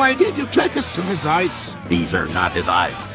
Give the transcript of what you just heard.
Why did you take us to his eyes? These are not his eyes.